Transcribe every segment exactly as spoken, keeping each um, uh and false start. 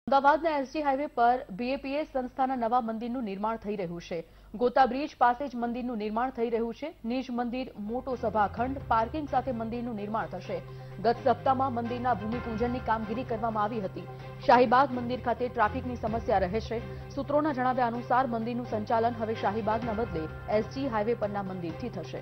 અમદાવાદના SG highway પર BAPS સંસ્થાના નવા મંદિરનું નિર્માણ થઈ રહ્યું છે। ગોતા બ્રિજ પાસે જ મંદિરનું નિર્માણ થઈ રહ્યું છે। નિજ મંદિર, મોટો સભાખંડ, પાર્કિંગ સાથે મંદિરનું નિર્માણ થશે। ગત સપ્તાહમાં મંદિરના ભૂમિપૂજનની કામગીરી કરવામાં આવી હતી। શાહીબાગ મંદિર ખાતે ટ્રાફિકની સમસ્યા રહે છે। સૂત્રોના જણાવ્યા અનુસાર મંદિરનું સંચાલન હવે શાહીબાગના બદલે એસજી હાઈવે પરના મંદિરથી થશે।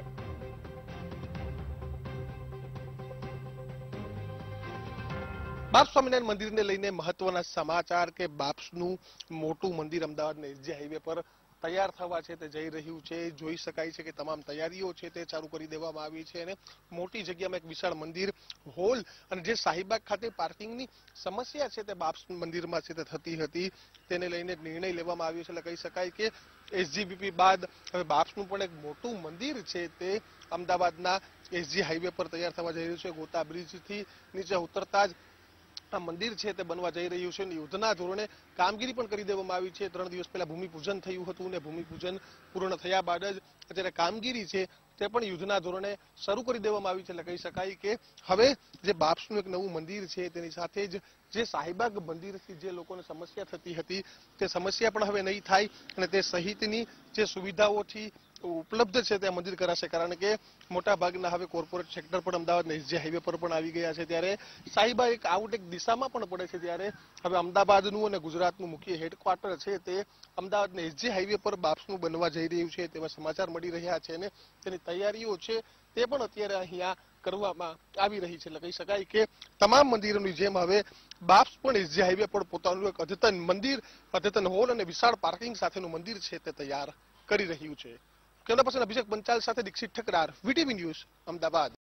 બાપ સ્વામિનારાયણ મંદિરને લઈને મહત્વના સમાચાર કે બાપ્સનું મોટું મંદિર અમદાવાદના એસજી હાઈવે પર તૈયાર થવા છે તે જઈ રહ્યું છે। જોઈ શકાય છે કે તમામ તૈયારીઓ છે તે ચાલુ કરી દેવામાં આવી છે અને મોટી જગ્યામાં એક વિશાળ મંદિર હોલ અને જે શાહીબાગ ખાતે પાર્કિંગની સમસ્યા છે તે બાપ્સ મંદિરમાં છે તે થતી હતી તેને લઈને નિર્ણય લેવામાં આવ્યો છે। એટલે કહી શકાય કે એસજીબીપી બાદ હવે બાપ્સનું પણ એક મોટું મંદિર છે તે અમદાવાદના એસજી હાઈવે પર તૈયાર થવા જઈ રહ્યું છે। ગોતા બ્રિજથી નીચે ઉતરતા જ આ મંદિર છે તે બનવા જઈ રહ્યું છે। યુદ્ધના ધોરણે કામગીરી પણ કરી દેવામાં આવી છે। ત્રણ દિવસ પહેલા ભૂમિપૂજન થયું હતું અને ભૂમિપૂજન પૂર્ણ થયા બાદ જ અત્યારે કામગીરી છે તે પણ યુદ્ધના ધોરણે શરૂ કરી દેવામાં આવી છે। એટલે કહી શકાય કે હવે જે બાપ્સનું એક નવું મંદિર છે તેની સાથે જ જે શાહીબાગ મંદિરથી જે લોકોને સમસ્યા થતી હતી તે સમસ્યા પણ હવે નહીં થાય અને તે સહિતની જે સુવિધાઓથી ઉપલબ્ધ છે તે મંદિર કરાશે। કારણ કે મોટા ભાગના હવે કોર્પોરેટ સેક્ટર પણ અમદાવાદના એસજી હાઈવે પર પણ આવી ગયા છે। ત્યારે શાહીબાગ એક આઉટ એક દિશામાં પણ પડે છે। ત્યારે હવે અમદાવાદનું અને ગુજરાતનું મુખ્ય હેડક્વાર્ટર છે તે અમદાવાદના એસજી હાઈવે પર બાપ્સનું બનવા જઈ રહ્યું છે તેવા સમાચાર મળી રહ્યા છે અને તેની તૈયારીઓ છે તે પણ અત્યારે અહીંયા કરવામાં આવી રહી છે। એટલે કહી શકાય કે તમામ મંદિરોની જેમ હવે બાપ્સ પણ એસજી હાઈવે પર પોતાનું એક અદ્યતન મંદિર, અદ્યતન હોલ અને વિશાળ પાર્કિંગ સાથેનું મંદિર છે તે તૈયાર કરી રહ્યું છે। કેમેરા પર્સન અભિષેક પંચાલ સાથે દીક્ષિત ઠકરાર, વીટીવી ન્યૂઝ, અમદાવાદ।